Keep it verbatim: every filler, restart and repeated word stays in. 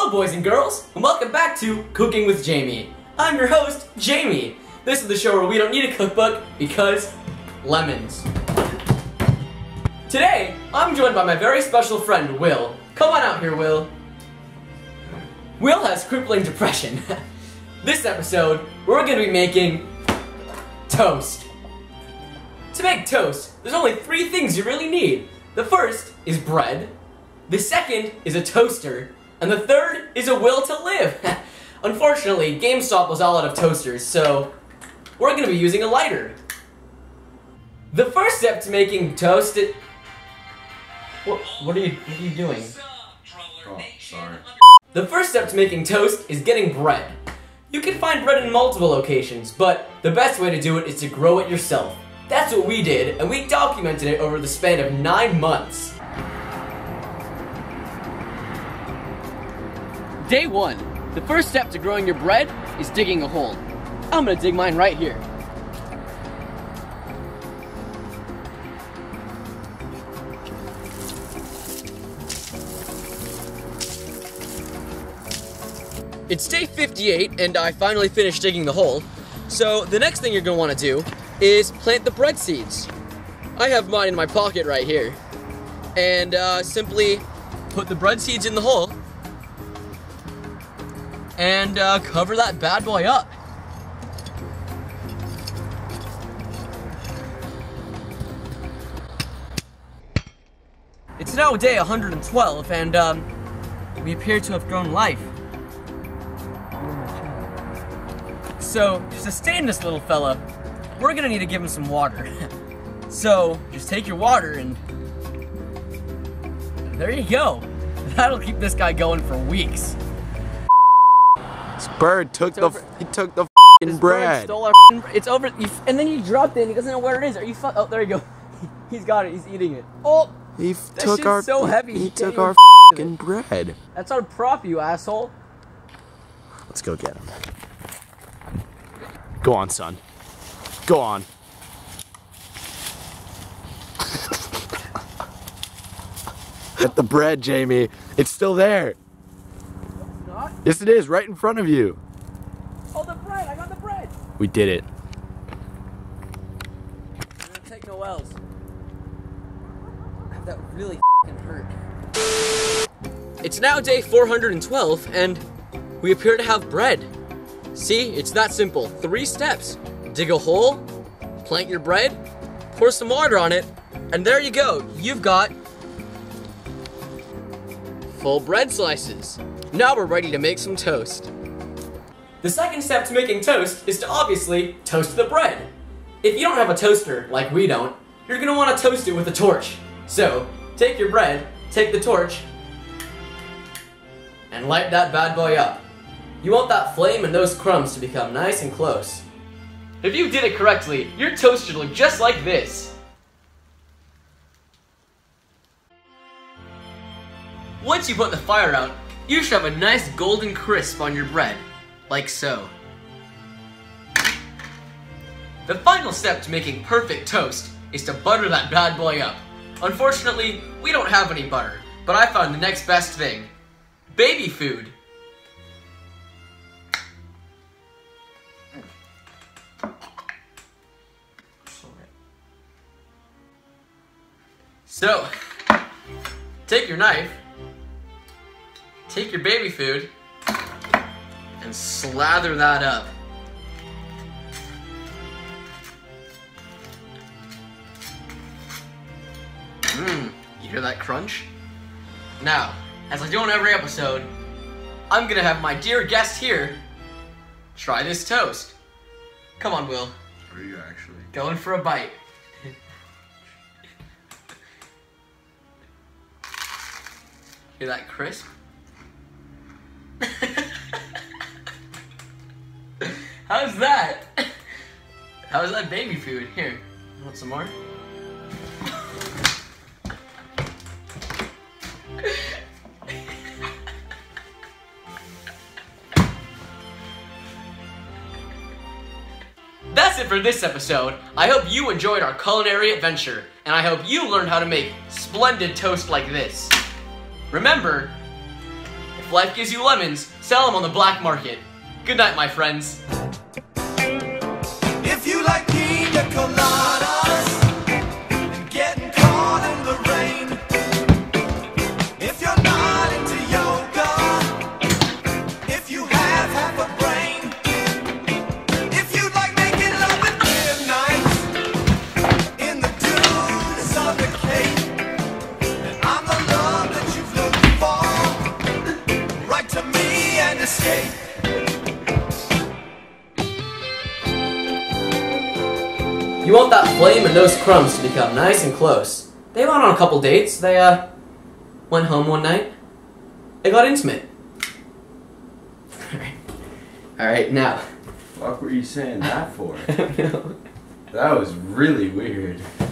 Hello boys and girls, and welcome back to Cooking with Jamie. I'm your host, Jamie. This is the show where we don't need a cookbook because lemons. Today, I'm joined by my very special friend, Will. Come on out here, Will. Will has crippling depression. This episode, we're going to be making toast. To make toast, there's only three things you really need. The first is bread, the second is a toaster, and the third is a will to live. Unfortunately, GameStop was all out of toasters, so we're going to be using a lighter. The first step to making toast is... What, what, are you, what are you doing? Oh, sorry. The first step to making toast is getting bread. You can find bread in multiple locations, but the best way to do it is to grow it yourself. That's what we did, and we documented it over the span of nine months. Day one. The first step to growing your bread is digging a hole. I'm gonna dig mine right here. It's day fifty-eight, and I finally finished digging the hole. So the next thing you're gonna wanna do is plant the bread seeds. I have mine in my pocket right here. And uh, simply put the bread seeds in the hole and uh, cover that bad boy up. It's now day one hundred twelve, and um, we appear to have grown life. So, to sustain this little fella, we're gonna need to give him some water. So, just take your water and there you go. That'll keep this guy going for weeks. This bird took It's the over. he took the This f***ing bird bread. stole our f***ing, it's over, you, and then you dropped it and he doesn't know where it is. Are you fu- oh, there you go. He's got it, he's eating it. Oh! He f That took shit's our so heavy, he he can't took even our f f***ing bread. That's our prop, you asshole. Let's go get him. Go on, son. Go on. Get the bread, Jamie. It's still there. Not? Yes, it is, right in front of you. Oh, the bread! I got the bread! We did it. I'm gonna take no L's. That really f***ing hurt. It's now day four hundred twelve, and we appear to have bread. See, it's that simple. Three steps. Dig a hole, plant your bread, pour some water on it, and there you go. You've got full bread slices. Now we're ready to make some toast. The second step to making toast is to obviously toast the bread. If you don't have a toaster, like we don't, you're gonna wanna toast it with a torch. So, take your bread, take the torch, and light that bad boy up. You want that flame and those crumbs to become nice and close. If you did it correctly, your toast should look just like this. Once you put the fire out, you should have a nice golden crisp on your bread, like so. The final step to making perfect toast is to butter that bad boy up. Unfortunately, we don't have any butter, but I found the next best thing. Baby food. So, take your knife, take your baby food, and slather that up. Mmm, you hear that crunch? Now, as I do on every episode, I'm gonna have my dear guest here try this toast. Come on, Will. Are you actually? Going for a bite. Hear that crisp? How's that? How's that baby food? Here, you want some more? That's it for this episode. I hope you enjoyed our culinary adventure, and I hope you learned how to make splendid toast like this. Remember, if If life gives you lemons, sell them on the black market. Good night, my friends. If you like pina coladas and getting caught in the rain, if you're not into yoga, if you have half a brain, if you like making love at midnight in the dunes of the Cape, then I'm the love that you've looked for. Write to me and escape. You want that flame and those crumbs to become nice and close. They went on a couple dates. They, uh, went home one night. They got intimate. Alright. Alright, now. What were you saying that for? I don't know. That was really weird.